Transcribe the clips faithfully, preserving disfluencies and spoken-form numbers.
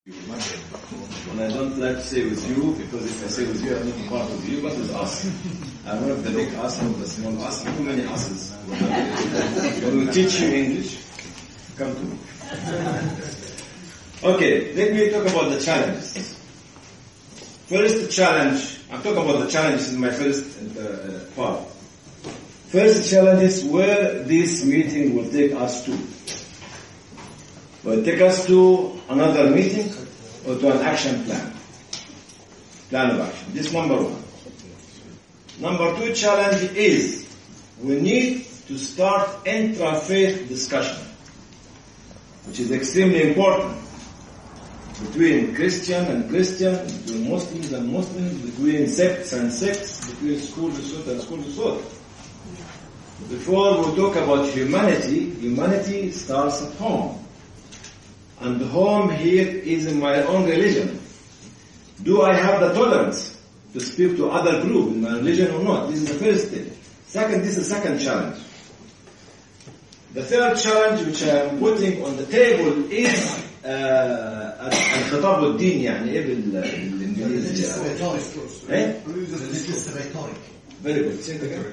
And I don't like to say with you, because if I say with you, I'm not part of you, but with us. I'm one of the big us, not the small us. Too many us's. When we teach you English, come to me. Okay, let me talk about the challenges. First challenge, I'm talking about the challenges in my first uh, part. First challenge is where this meeting will take us to. Will it take us to another meeting or to an action plan? Plan of action. This is number one. Number two challenge is we need to start intra-faith discussion, which is extremely important, between Christian and Christian, between Muslims and Muslims, between sects and sects, between school to thought and school to thought. Before we talk about humanity, humanity starts at home. And home here is in my own religion. Do I have the tolerance to speak to other group in my religion or not? This is the first thing. Second, this is the second challenge. The third challenge which I am putting on the table is الخطاب الديني. يعني ايه بالانجليزي؟ ايه؟ Very good. Say it again.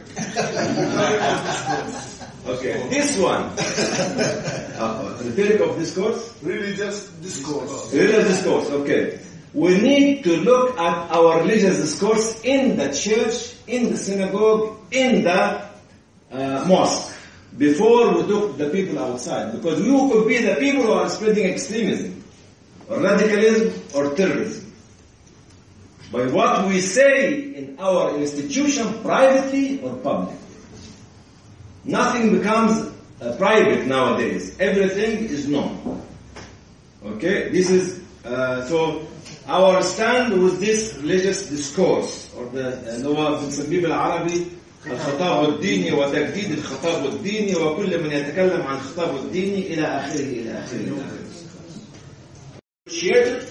Okay, this one. Uh, the topic of discourse? Religious discourse. Religious discourse, okay. We need to look at our religious discourse in the church, in the synagogue, in the uh, mosque, before we talk to the people outside. Because we could be the people who are spreading extremism, or radicalism, or terrorism. By what we say in our institution, privately or publicly. Nothing becomes uh, private nowadays. Everything is known. Okay? This is, uh, so, our stand with this religious discourse, or the, اللي هو بنسميه بالعربي الخطاب الديني وتجديد الخطاب الديني وكل من يتكلم عن الخطاب الديني إلى آخره إلى آخره. Initiated.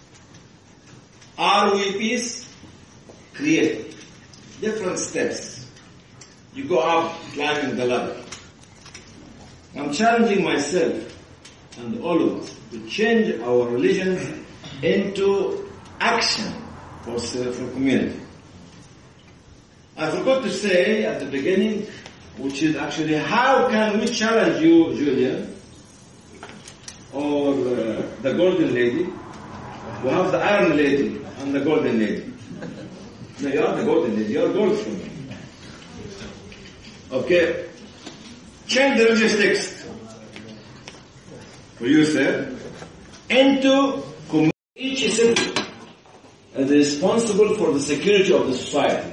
Are we peace? Created. Different steps. You go up climbing the ladder. I'm challenging myself and all of us to change our religion into action for, for community. I forgot to say at the beginning, which is actually how can we challenge you, Julian, or uh, the golden lady. We have the iron lady and the golden lady. No, you are the golden lady. You are gold for me. Okay. Change the religious text for you, sir, into each citizen as responsible for the security of the society.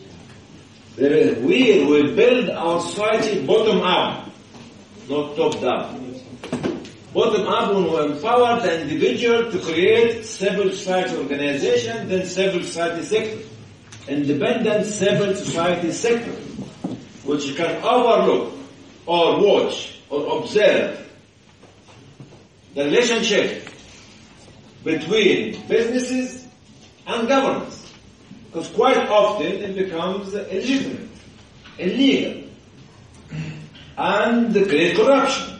We will build our society bottom up, not top down. Bottom up, when we empower the individual to create civil society organization, then civil society sector. Independent civil society sector, which can overlook or watch or observe the relationship between businesses and governments. Because quite often it becomes illegitimate, illegal, and create corruption.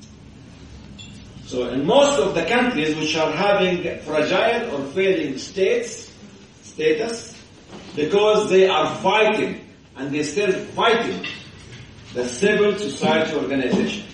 So in most of the countries which are having fragile or failing states, status, because they are fighting, and they still fighting, the civil society organization.